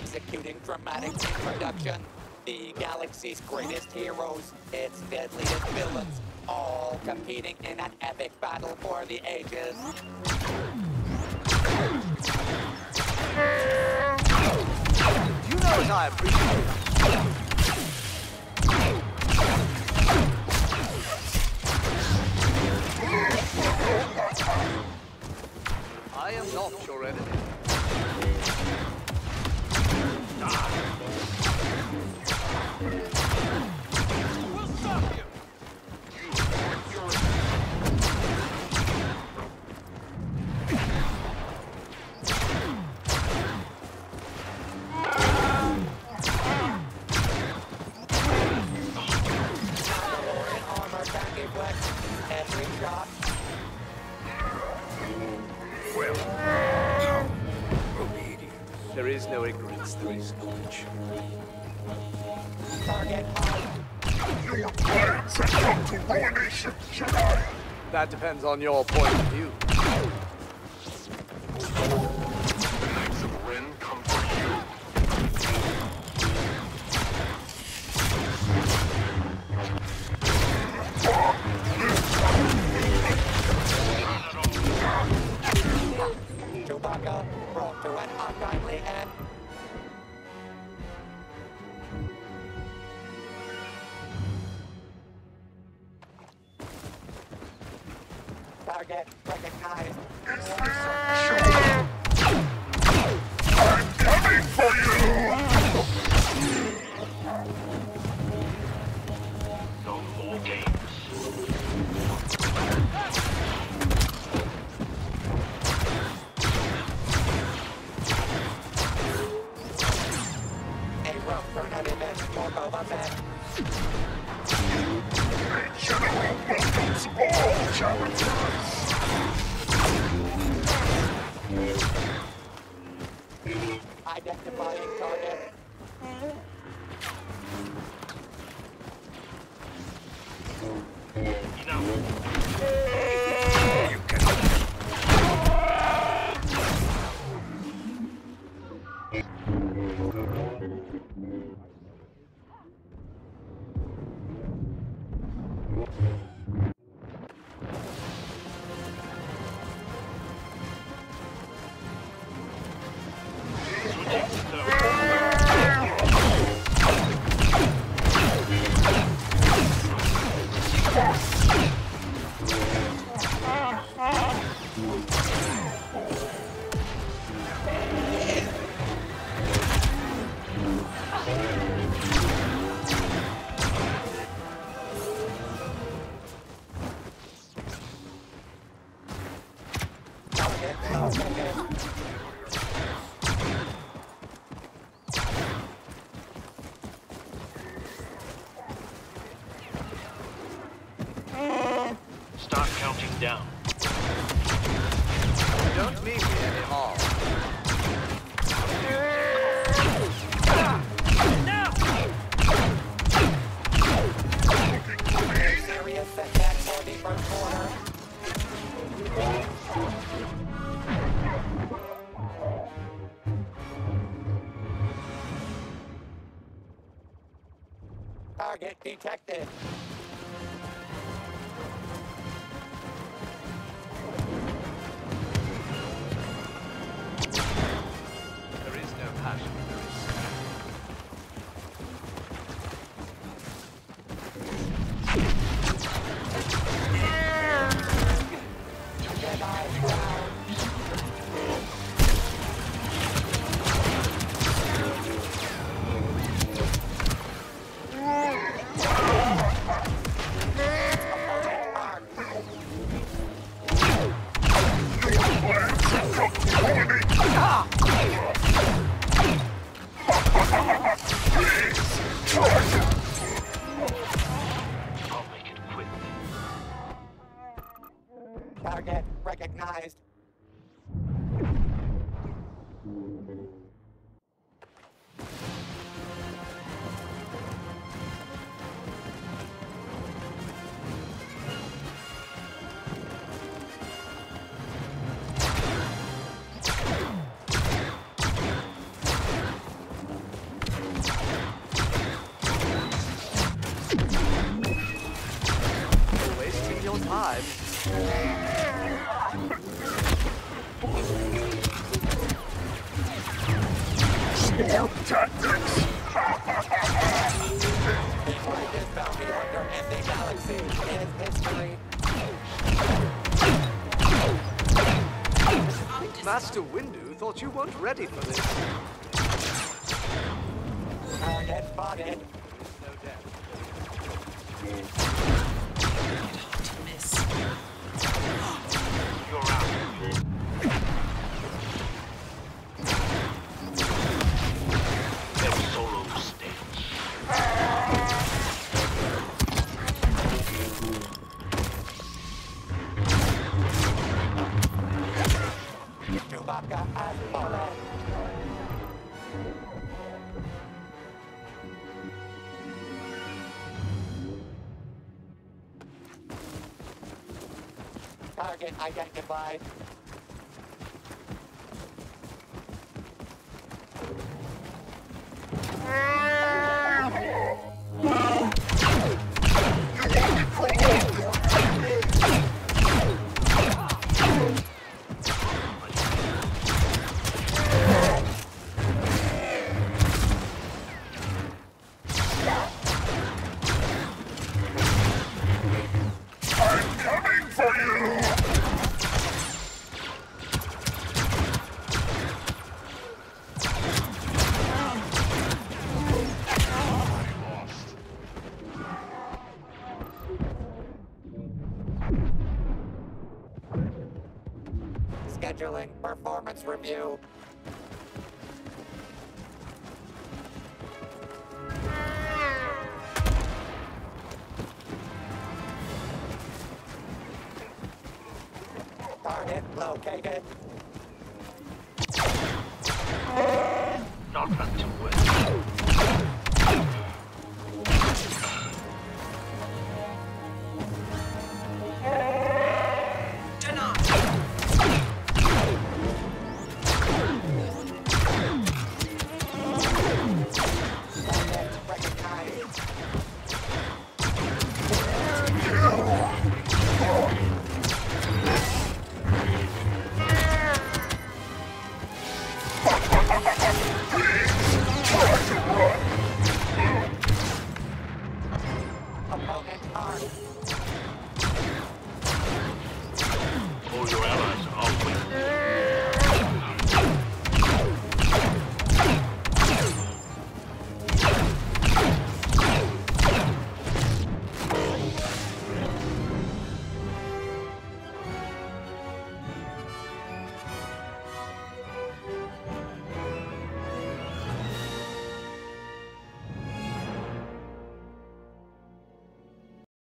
executing dramatic introduction. The galaxy's greatest heroes, its deadliest villains, all competing in an epic battle for the ages. You know as I appreciate it. I am not your enemy. We'll stop you! Armor back in wet. Every shot. There is no ignorance, there is knowledge. Target hard. Your plans have come to ruination, Jedi! That depends on your point of view. The Knights of Ren come for you. Chewbacca brought to an untimely end. Target recognized. I'm coming for you! No more games. A rope for an event for Boba Fett. General welcomes all challengers! Identifying target. You can... Start counting down. Don't mean me any harm. Serious setback for the first corner. Target detected. There is no passion, there is Jedi down. I'll make it quick. Target recognized. Smart tactics! Greatest bounty hunter in the galaxy is history. Master Windu thought you weren't ready for this. Target spotted. No doubt. You're out. Their solo stage. Chewbacca has fallen. Target identified. I'm coming for you! Scheduling performance review. Target located. Not until well. Target recognized. Opponent armed.